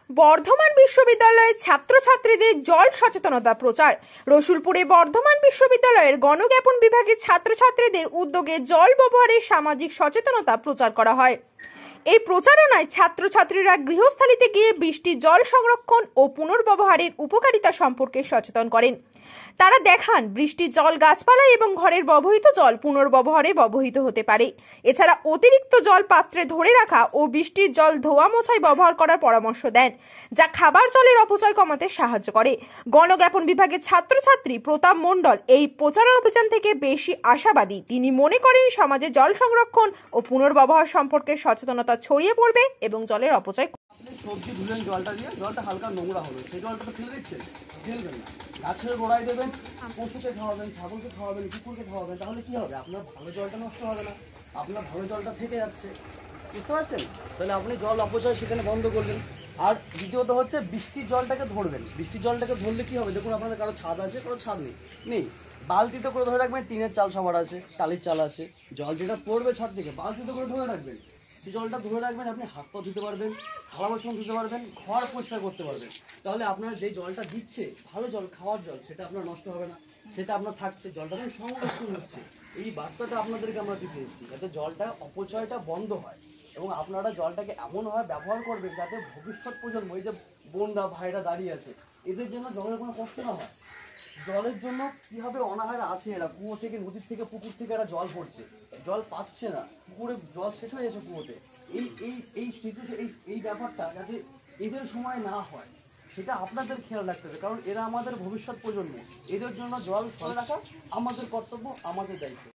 বর্ধমান বিশ্ববিদ্যালয়ের ছাত্রছাত্রীদের জল সচেতনতা প্রচার। রসুলপুরে বর্ধমান বিশ্ববিদ্যালয়ের গণজ্ঞাপন বিভাগের ছাত্রছাত্রীদের উদ্যোগে জল ব্যবহারের সামাজিক সচেতনতা প্রচার করা হয়। এই প্রচারণায় ছাত্রছাত্রীরা গৃহস্থালিতে গিয়ে বৃষ্টির জল সংরক্ষণ ও পুনর্ব্যবহারের উপকারিতা সম্পর্কে সচেতন করেন। তারা দেখান বৃষ্টির জল গাছপালা এবং ঘরের ব্যবহৃত জল পুনর্ব্যবহারে ব্যবহৃত হতে পারে। এছাড়া অতিরিক্ত জল পাত্রে ধরে রাখা ও বৃষ্টির জল ধোয়া মোছায় ব্যবহার করার পরামর্শ দেন, যা খাবার জলের অপচয় কমাতে সাহায্য করে। গণজ্ঞাপন বিভাগের ছাত্রছাত্রী প্রতাপ মণ্ডল এই প্রচার অভিযান থেকে বেশি আশাবাদী। তিনি মনে করেন সমাজে জল সংরক্ষণ ও পুনর্ব্যবহার সম্পর্কে সচেতনতা ছড়িয়ে পড়বে এবং জলের অপচয়। সবজি ধুলেন জলটা দিয়ে, জলটা হালকা নোংরা হবে, সেই জলটা তো ফেলে দিচ্ছেন, ফেলবেন না। গাছের গোড়ায় দেবেন, পশুকে খাওয়াবেন, ছাগলকে খাওয়াবেন, কুকুরকে খাওয়াবেন, তাহলে কি হবে? আপনার ভালো জলটা নষ্ট হবে না, আপনার ভালো জলটা থেকে যাচ্ছে। বুঝতে পারছেন? তাহলে আপনি জল অপচয় সেখানে বন্ধ করবেন। আর দ্বিতীয়ত হচ্ছে বৃষ্টির জলটাকে ধরবেন। বৃষ্টির জলটাকে ধরলে কি হবে? দেখুন, আপনাদের কারো ছাদ আছে, কারো ছাদ নেই, বালতিতে করে ধরে রাখবেন। টিনের চাল সবার আছে, টালির চাল আছে, জল যেটা পড়বে ছাদ থেকে বালতিতে করে ধরে রাখবেন। সেই জলটা ধরে রাখবেন, আপনি হাত পা ধুতে পারবেন, থালা বাসন ধুতে পারবেন, ঘর পরিষ্কার করতে পারবেন। তাহলে আপনার যে জলটা দিচ্ছে ভালো জল, খাওয়ার জল, সেটা আপনার নষ্ট হবে না, সেটা আপনার থাকছে, জলটা সংরক্ষণ হচ্ছে। এই বার্তাটা আপনাদেরকে আমরা দিতে এসেছি, যাতে জলটা অপচয়টা বন্ধ হয় এবং আপনারা জলটাকে এমনভাবে ব্যবহার করবেন যাতে ভবিষ্যৎ প্রজন্ম, এই যে বোনরা ভাইরা দাঁড়িয়ে আছে, এদের জন্য জলের কোনো কষ্ট না হয়। জলের জন্য কীভাবে অনাহারে আছে এরা, কুয়ো থেকে, নদীর থেকে, পুকুর থেকে এরা জল পড়ছে, জল পাচ্ছে না, পুকুরে জল শেষ হয়ে যাচ্ছে কুয়োতে। এই এই এই এই ব্যাপারটা যাতে এদের সময় না হয় সেটা আপনাদের খেয়াল রাখতে হবে, কারণ এরা আমাদের ভবিষ্যৎ প্রজন্ম। এদের জন্য জল সরে রাখা আমাদের কর্তব্য, আমাদের দায়িত্ব।